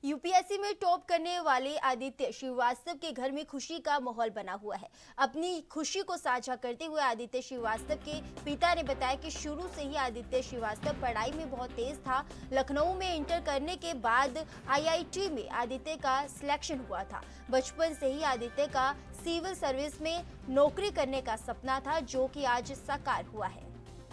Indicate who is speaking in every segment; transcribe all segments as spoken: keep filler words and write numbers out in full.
Speaker 1: UPSC में top करने वाले आदित्य श्रीवास्तव के घर में खुशी का माहौल बना हुआ है। अपनी खुशी को साझा करते हुए आदित्य श्रीवास्तव के पिता ने बताया कि शुरू से ही आदित्य श्रीवास्तव पढ़ाई में बहुत तेज था। लखनऊ में इंटर करने के बाद आईआईटी में आदित्य का सिलेक्शन हुआ था। बचपन से ही आदित्य का सिविल सर्विस में नौकरी करने का सपना था, जो कि आज साकार हुआ है।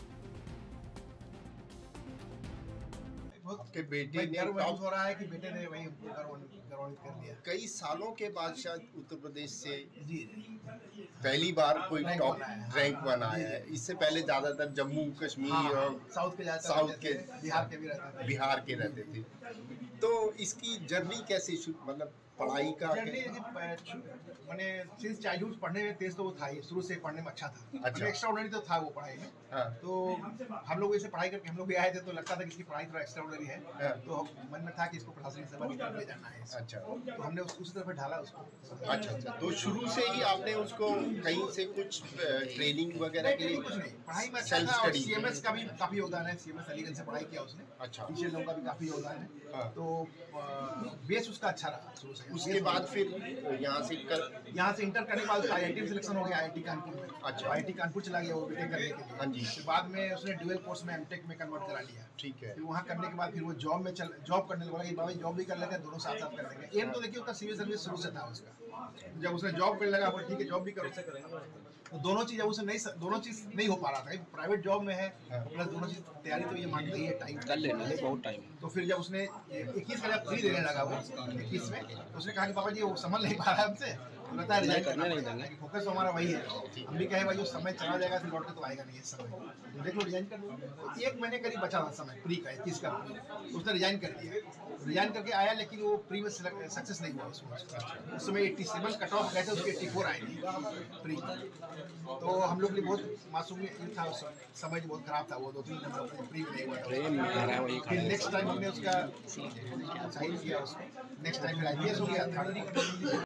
Speaker 2: आपके बेटे ने
Speaker 3: टॉप हो रहा है कि बेटे ने वही गौरवान्वित कर दिया।
Speaker 2: कई सालों के बाद शायद उत्तर प्रदेश से
Speaker 3: जी
Speaker 2: पहली बार कोई
Speaker 3: रैंक
Speaker 2: टॉप
Speaker 3: बनाया है।
Speaker 2: रैंक बनाया है। इससे पहले ज्यादातर जम्मू कश्मीर
Speaker 3: हाँ,
Speaker 2: और
Speaker 3: साउथ के जाते
Speaker 2: साउथ के
Speaker 3: बिहार के भी रहते थे
Speaker 2: बिहार के रहते थे। तो इसकी जर्नी कैसे शुरू, मतलब पढ़ाई का
Speaker 3: जर्नी मैंने सिंस चाइल्डहुड पढ़ने में तेज तो वो था ही, शुरू से पढ़ने में अच्छा था।
Speaker 2: अच्छा।
Speaker 3: एक्स्ट्राऑर्डिनरी तो था वो पढ़ाई में।
Speaker 2: हाँ।
Speaker 3: तो हम लोग ऐसे पढ़ाई करके हम लोग भी आए थे, तो लगता था कि इसकी पढ़ाई थोड़ा एक्स्ट्राऑर्डिनरी है।
Speaker 2: हाँ।
Speaker 3: तो मन में था कि इसको प्रशासनिक सेवा की तरफ ले जाना है।
Speaker 2: अच्छा।
Speaker 3: तो हमने उस उसी तरफ ढाला उसको।
Speaker 2: अच्छा अच्छा तो शुरू से ही आपने उसको कहीं से कुछ ट्रेनिंग वगैरह के लिए
Speaker 3: कुछ नहीं, पढ़ाई में अच्छा
Speaker 2: सेल्फ
Speaker 3: था। और
Speaker 2: स्टडी
Speaker 3: सीएमएस का भी काफी योगदान है। सीएमएस अलीगंज से पढ़ाई किया उसने।
Speaker 2: अच्छा।
Speaker 3: टीचर लोगों का भी काफी योगदान है।
Speaker 2: हाँ।
Speaker 3: तो बेस उसका अच्छा रहा शुरू से।
Speaker 2: उसके बाद फिर यहाँ से कर
Speaker 3: यहाँ से इंटर करने के बाद आईआईटी में सिलेक्शन हो गया, आईआईटी कानपुर में।
Speaker 2: अच्छा।
Speaker 3: आईआईटी कानपुर चला गया वो बीटेक करने के लिए।
Speaker 2: हाँ जी।
Speaker 3: फिर बाद में उसने ड्यूअल कोर्स में एमटेक में कन्वर्ट करा लिया।
Speaker 2: ठीक है।
Speaker 3: फिर वहाँ करने के बाद फिर वो जॉब में चल जॉब करने लगा कि बाबा जॉब भी कर लेते हैं, दोनों साथ साथ कर लेंगे। एम तो देखिए उसका सिविल सर्विस शुरू से था उसका। जब उसने जॉब करने लगा, बोले ठीक है जॉब भी करो, तो दोनों चीज उसे नहीं दोनों चीज नहीं हो पा रहा था। प्राइवेट जॉब में है प्लस दोनों चीज तैयारी, तो ये मान रही है टाइम
Speaker 4: कर लेना है, बहुत टाइम।
Speaker 3: तो फिर जब उसने इक्कीस का जब फ्री देने लगा वो इक्कीस में, तो उसने कहा कि बाबा जी वो समझ नहीं पा रहा है हमसे, तो लगता है रिजाइन करना नहीं देंगे। फोकस तो हमारा वही है। हम भी कहे भाई जो समय चला जाएगा फिर लौट के तो आएगा नहीं है समय, तो देख लो रिजाइन कर लो। तो एक महीने करीब बचा था समय प्री का, इक्कीस का प्री, तो उसने रिजाइन कर दिया। रिजाइन करके आया, लेकिन वो प्री में सक्सेस नहीं हुआ उसमें। उस समय एट्टी सेवन कट ऑफ गए थे, उसके एट्टी फोर आए थे प्री। तो हम लोग के लिए बहुत मासूम था उस समय, बहुत खराब था वो। दो तीन नंबर प्री में नहीं हुआ। फिर नेक्स्ट टाइम हमने उसका साइन किया उसको, नेक्स्ट टाइम फिर आईपीएस हो गया था।